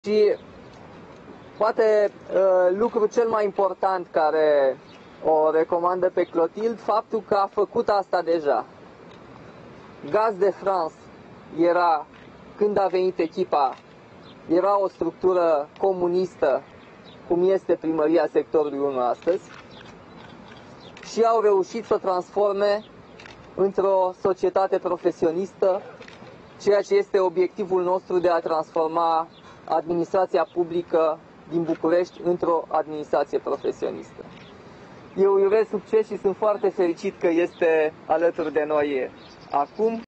Și poate lucrul cel mai important care o recomandă pe Clotilde, faptul că a făcut asta deja. Gaz de France era, când a venit echipa, era o structură comunistă, cum este primăria sectorului 1 astăzi, și au reușit să transforme într-o societate profesionistă, ceea ce este obiectivul nostru de a transforma administrația publică din București într-o administrație profesionistă. Eu îi urez succes și sunt foarte fericit că este alături de noi acum.